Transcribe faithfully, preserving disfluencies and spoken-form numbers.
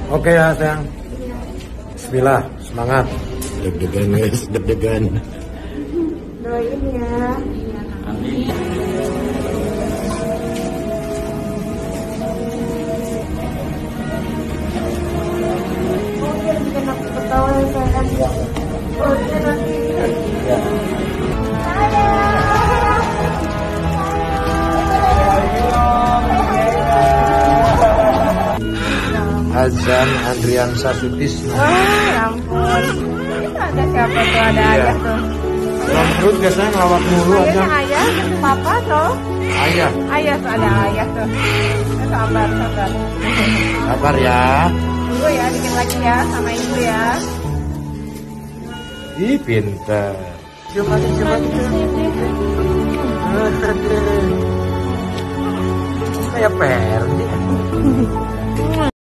Oke ya sayang. Bismillah, semangat. Deg-degan guys, deg-degan. Doain ya. Amin. Oh, biar bikin aku ketawa ya sayang. Oh, biar nanti. Ya. Azan Andrian Sasutisna. Wah, ya ampun. Itu ada siapa tuh? Ada Iya. ayah tuh. Terus biasanya ngelawak mulu aja. Ayahnya ayah, papa tuh. Ayah, Ayah tuh, ada ayah tuh. Sabar, sabar. kabar ya. Tunggu ya, bikin lagi ya sama ibu ya. Ih, pintar. Cium lagi, cium lagi. Kayak Perdi.